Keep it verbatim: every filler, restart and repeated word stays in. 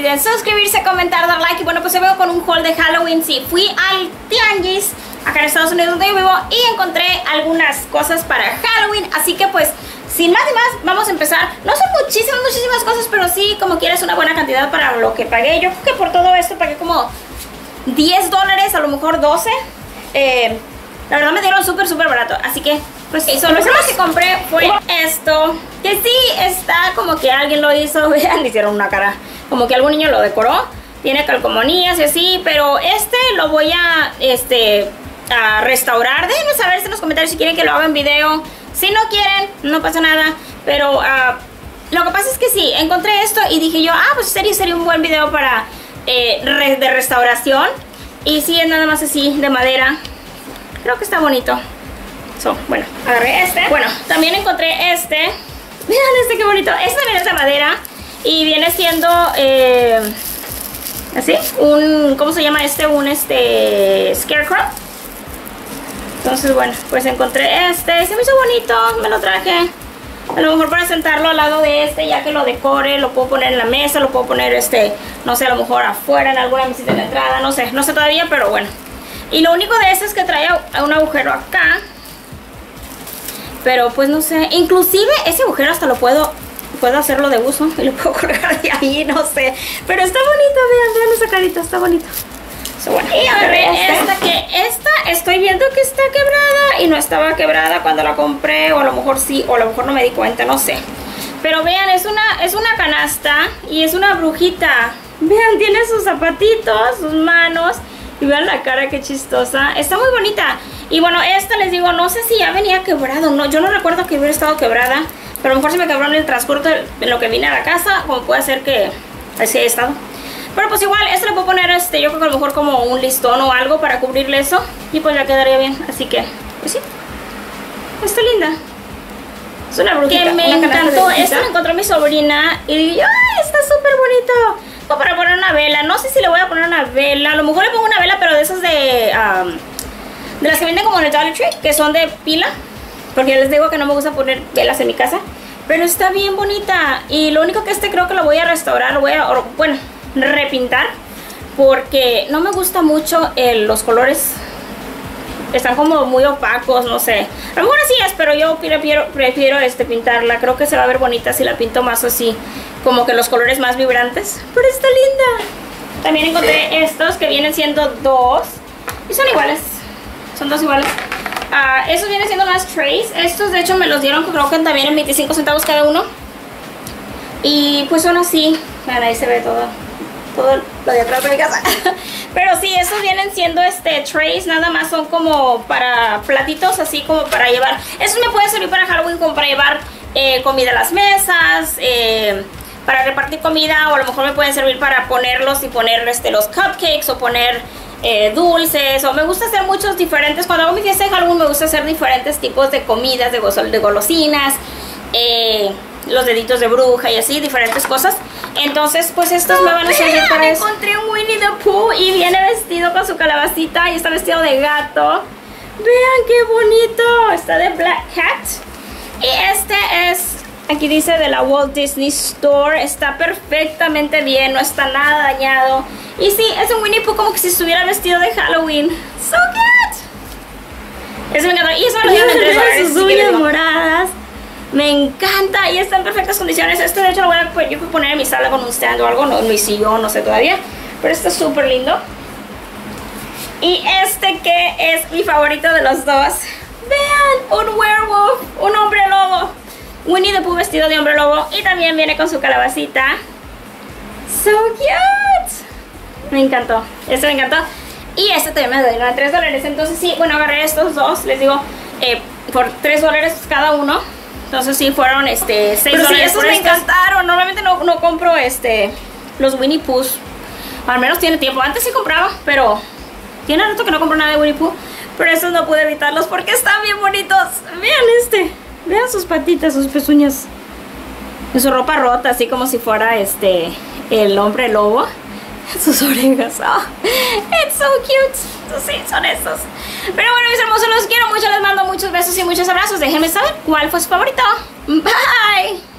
olviden suscribirse, comentar, dar like. Y bueno, pues yo vengo con un haul de Halloween. Sí, fui al tianguis acá en Estados Unidos donde yo vivo y encontré algunas cosas para Halloween. Así que pues, sin más y más, vamos a empezar. No son muchísimas, muchísimas cosas, pero sí, como quieres, una buena cantidad para lo que pagué. Yo creo que por todo esto pagué como diez dólares, a lo mejor doce. Eh, la verdad me dieron súper, súper barato. Así que, pues, eso. Lo primero que compré fue esto, que sí está como que alguien lo hizo. Vean, le hicieron una cara como que algún niño lo decoró. Tiene calcomanías y así, pero este lo voy a, este, a restaurar. Déjenme saber en los comentarios si quieren que lo haga en video. Si no quieren, no pasa nada. Pero uh, lo que pasa es que sí, encontré esto y dije yo, ah, pues sería, sería un buen video para eh, re, de restauración. Y sí, es nada más así, de madera. Creo que está bonito. So, bueno, agarré este. Bueno, también encontré este. Miren este, qué bonito. Este también es de madera. Y viene siendo eh, así, un, ¿cómo se llama este? Un este scarecrow. Entonces, bueno, pues encontré este. Se me hizo bonito, me lo traje. A lo mejor para sentarlo al lado de este, ya que lo decore, lo puedo poner en la mesa, lo puedo poner, este, no sé, a lo mejor afuera, en alguna mesita de la entrada, no sé, no sé todavía, pero bueno. Y lo único de este es que trae un agujero acá. Pero pues no sé, inclusive ese agujero hasta lo puedo, puedo hacerlo de uso y lo puedo colgar de ahí, no sé. Pero está bonito, vean, vean esa carita, está bonito. So, bueno, y agarré esta, que esta estoy viendo que está quebrada y no estaba quebrada cuando la compré, o a lo mejor sí, o a lo mejor no me di cuenta, no sé. Pero vean, es una, es una canasta y es una brujita. Vean, tiene sus zapatitos, sus manos. Y vean la cara, qué chistosa. Está muy bonita. Y bueno, esta les digo, no sé si ya venía quebrado. No, yo no recuerdo que hubiera estado quebrada. Pero a lo mejor se me quebró en el transcurso en lo que vine a la casa. Como puede ser que así haya estado. Pero pues igual, este le puedo poner, este, yo creo que a lo mejor como un listón o algo para cubrirle eso. Y pues ya quedaría bien. Así que, pues sí. Está linda. Es una brujita. Que me encantó. Esto lo encontró mi sobrina. Y dije, ¡ay, está súper bonito! Para poner una vela, no sé si le voy a poner una vela. A lo mejor le pongo una vela, pero de esas de um, de las que venden como en el Dollar Tree, que son de pila. Porque les digo que no me gusta poner velas en mi casa. Pero está bien bonita. Y lo único que este creo que lo voy a restaurar, lo voy a, bueno, repintar. Porque no me gusta mucho el, los colores. Están como muy opacos, no sé. A lo mejor así es, pero yo prefiero, prefiero este, pintarla. Creo que se va a ver bonita si la pinto más así, como que los colores más vibrantes. Pero está linda. También encontré estos que vienen siendo dos. Y son iguales. Son dos iguales. Uh, estos vienen siendo más trays. Estos de hecho me los dieron, creo que también en veinticinco centavos cada uno. Y pues son así. Vean, ahí se ve todo. Todo lo de atrás de mi casa. Pero sí, estos vienen siendo este trays. Nada más son como para platitos, así como para llevar. Estos me pueden servir para Halloween, como para llevar eh, comida a las mesas, eh, para repartir comida. O a lo mejor me pueden servir para ponerlos y poner este, los cupcakes, o poner eh, dulces. O me gusta hacer muchos diferentes. Cuando hago mi fiesta de Halloween me gusta hacer diferentes tipos de comidas, de, de golosinas, eh, los deditos de bruja y así, diferentes cosas. Entonces, pues estos me van a servir para eso. Encontré un Winnie the Pooh y viene vestido con su calabacita y está vestido de gato. Vean qué bonito. Está de Black Cat. Y este es, aquí dice de la Walt Disney Store. Está perfectamente bien, no está nada dañado. Y sí, es un Winnie Pooh como que si estuviera vestido de Halloween. So cute. Eso me encantó. Y eso me lo dieron en tres dólares. Sus uñas moradas. Me encanta y está en perfectas condiciones. Este de hecho lo voy a, yo voy a poner en mi sala con un stand o algo, no, en mi sillón, no sé todavía. Pero está súper lindo. Y este que es mi favorito de los dos. Vean, un werewolf, un hombre lobo. Winnie the Pooh vestido de hombre lobo. Y también viene con su calabacita. So cute. Me encantó, este me encantó. Y este también me dieron tres dólares. Entonces sí, bueno, agarré estos dos, les digo, eh, por tres dólares cada uno. Entonces sí fueron este seis dólares. Sí, estos me encantaron. Normalmente no, no compro este los Winnie Poohs. Al menos tiene tiempo. Antes sí compraba, pero tiene rato que no compro nada de Winnie Pooh. Pero estos no pude evitarlos porque están bien bonitos. Vean este. Vean sus patitas, sus pezuñas. Y su ropa rota, así como si fuera este el hombre lobo. Sus orejas. Oh, it's so cute. Sí, son estos. Pero bueno, mis hermosos, los quiero mucho. Les mando muchos besos y muchos abrazos. Déjenme saber cuál fue su favorito. Bye.